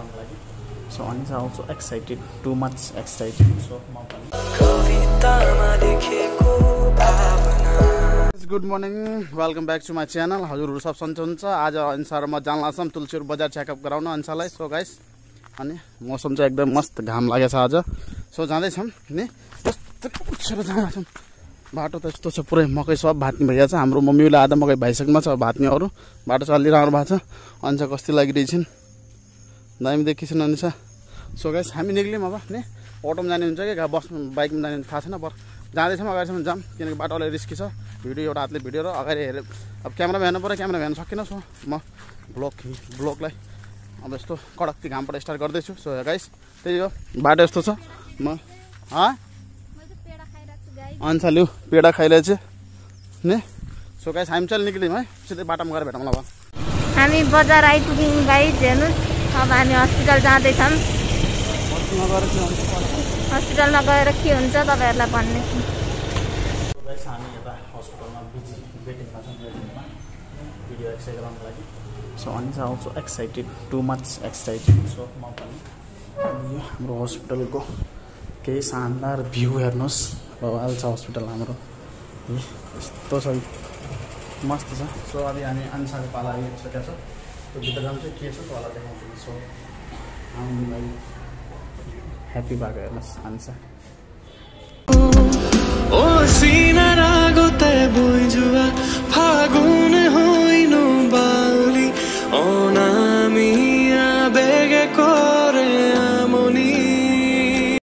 गराउनको लागि so Anisa also excited too much excited so म पनि good morning welcome back to my channel हजुरहरू सब सन्चै हुनुहुन्छ आज अनिसा र म जान लाग्छौँ तुलसीर बजार चेकअप गराउन अनिसालाई सो गाइस अनि मौसम चाहिँ एकदम मस्त घाम लागेको छ आज सो जाँदैछौँ नि यस्तो उछेर जाँदैछौँ बाटो त यस्तो छ पुरै मकै सब भात्ने भइरहेको छ हाम्रो मम्मीले आधा मकै भाइसकेमा छ भात्ने अरू बाटो चाहिँ अलि राम्रो भएको छ अनिसा कस्तो लागिरहेछन् दामी देखिछन् अनिसा सो गाइस हामी निक्ल्यौँ अब नि अटोमा जाने हुन्छ कि बस बाइकमा जाने थाहा छैन पर जाँदैछौँ अगाडिसम्म जाऊँ किनकि बाटो अलिक रिस्की छ भिडियो एउटा हातले भिडियो र अगाडि हेरेँ अब क्यामेरामा हेर्नु पऱ्यो क्यामेरा हेर्न सकिनँ सो म ब्लगलाई अब यस्तो कडकती घामबाट स्टार्ट गर्दैछु सो गाइस त्यही हो बाटो यस्तो छ म अनिसा लिउ पेडा खाइरहेछ नि सो गाइस हामी चाहिँ निक्ल्यौँ है सिधै बाटोमा गएर भेटौँला अब हामी बजार आइपुग्यौँ गाइस हेर्नुहोस् अब हामी हस्पिटल जाँदैछौँ हस्पिटलमा गएर के हुन्छ तपाईँहरूलाई भन्ने हामी यता हस्पिटलमा बिजी वेटिङमा छौँ भिडियो एक्सर्साइज गराउनको लागि so Anisa also excited too much excited so म पनि अनि यो हाम्रो हस्पिटलको केही शानदार भ्यू हेर्नुहोस् भवाल छ हस्पिटल हाम्रो यस्तो छ मस्त छ सो अब हामी अनिसाको पाला आइसकेको छ त्यो भित्र जानु चाहिँ के छ पाला देखाउँछु सो हामीलाई ह्याप्पी भएको हेर्नुहोस् अनिसा